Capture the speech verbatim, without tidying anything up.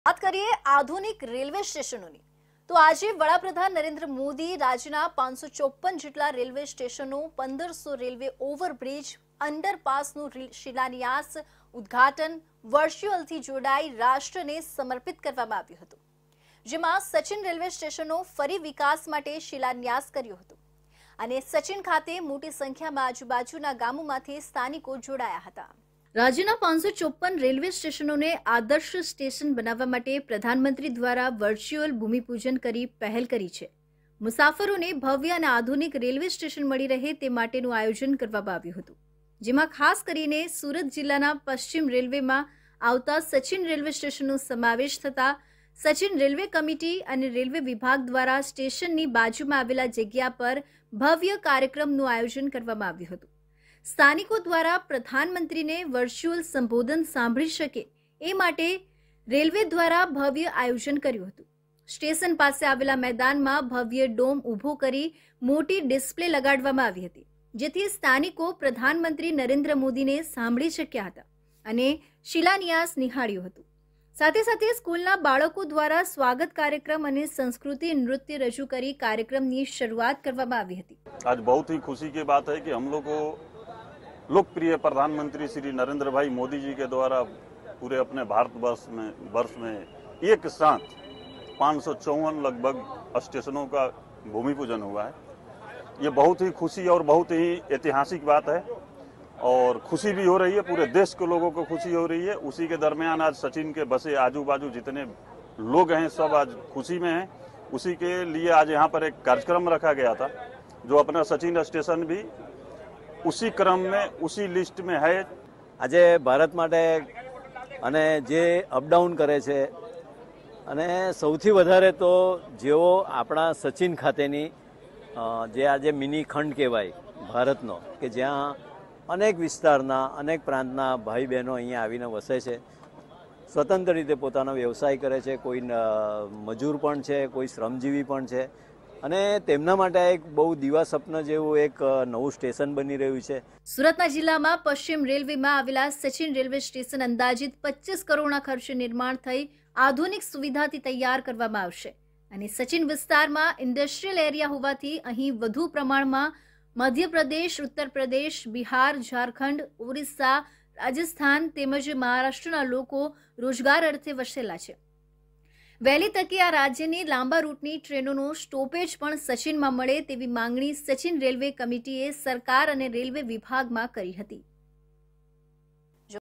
बात करिए आधुनिक रेलवे स्टेशनों तो आज वडाप्रधान नरेंद्र मोदी राज्य पांच सौ चौपन जेटला रेलवे स्टेशनों पंदर सौ रेलवे ओवरब्रिज अंडरपास शिलान्यास उद्घाटन वर्च्युअल थी जोड़ाई राष्ट्र ने समर्पित करवामां आव्युं हतुं, जेमां सचिन रेलवे स्टेशनों फरी विकास माटे शिलान्यास कर्यो हतो अने सचिन खाते मोटी संख्यामां आजुबाजुना गामोमांथी स्थानिको जोड़ाया हता। राज्यना पांच सौ चौपन रेलवे स्टेशनों ने आदर्श स्टेशन बनावा माटे प्रधानमंत्री द्वारा वर्च्युअल भूमिपूजन करी पहल करी छे। मुसाफरोने भव्य अने आधुनिक रेलवे स्टेशन मळी रहे ते माटेनुं आयोजन करवामां आव्युं हतुं, जेमां खास करीने सूरत जिल्लाना पश्चिम रेलवेमां आवता सचिन रेलवे स्टेशननो समावेश थता सचिन रेलवे कमिटी अने रेलवे विभाग द्वारा स्टेशननी बाजुमां आवेला जग्या पर भव्य कार्यक्रमनुं आयोजन करवामां आव्युं हतुं। स्थानिको द्वारा प्रधानमंत्री ने वर्च्युअल संबोधन सांभळी शके ए माटे रेलवे द्वारा भव्य आयोजन कर्युं हतुं। स्टेशन पासे आवेला मैदानमां भव्य डोम ऊभो करी मोटी डिस्प्ले लगाडवामां आवी हती, जेथी स्थानिको प्रधानमंत्री नरेंद्र मोदीने सांभळी शक्या हता अने शिलान्यास निहाळ्यो हतो। साथे साथे स्कूलना बाळको द्वारा स्वागत कार्यक्रम अने संस्कृति नृत्य रजू करी कार्यक्रमनी शुरुआत करवामां आवी हती। आज बहुत ही खुशी की बात है कि हम लोग को लोकप्रिय प्रधानमंत्री श्री नरेंद्र भाई मोदी जी के द्वारा पूरे अपने भारतवर्ष में वर्ष में एक साथ पाँच सौ चौवन लगभग स्टेशनों का भूमि पूजन हुआ है। ये बहुत ही खुशी और बहुत ही ऐतिहासिक बात है और खुशी भी हो रही है, पूरे देश के लोगों को खुशी हो रही है। उसी के दरमियान आज सचिन के बसे आजू बाजू जितने लोग हैं सब आज खुशी में हैं। उसी के लिए आज यहाँ पर एक कार्यक्रम रखा गया था जो अपना सचिन स्टेशन भी उसी क्रम में उसी लिस्ट में है। आज भारत माटे अने जे अपडाउन करे छे अने सौथी वधारे तो जेओ आपणा सचिन खातेनी जे आज मिनी खंड कहेवाय भारतनो के ज्यां अनेक विस्तारना अनेक प्रांतना भाई बहनों अहींया आवीने वसे छे, स्वतंत्र रीते पोतानो व्यवसाय करे छे, कोई मजूर पण छे, कोई श्रमजीवी पण छे અને તેમના માટે એક બહુ દીવા સપના જેવું એક નવું સ્ટેશન બની રહ્યું છે। સુરતના જિલ્લામાં પશ્ચિમ રેલવેમાં આવેલા સચિન રેલવે સ્ટેશન અંદાજિત પચીસ કરોડના ખર્ચે નિર્માણ થઈ આધુનિક સુવિધાથી તૈયાર કરવામાં આવશે અને સચિન વિસ્તારમાં ઇન્ડસ્ટ્રીયલ એરિયા હોવાથી અહીં વધુ પ્રમાણમાં મધ્યપ્રદેશ, ઉત્તર પ્રદેશ, બિહાર, ઝારખંડ, ઓરિસ્સા, રાજસ્થાન તેમજ મહારાષ્ટ્રના લોકો રોજગાર અર્થે વસેલા છે। વહેલી તકે આ રાજ્યની લાંબા રૂટની ટ્રેનોનો સ્ટોપેજ પણ સચિનમાં મળે તેવી માંગણી સચિન રેલવે કમિટીએ સરકાર અને રેલવે વિભાગમાં કરી હતી।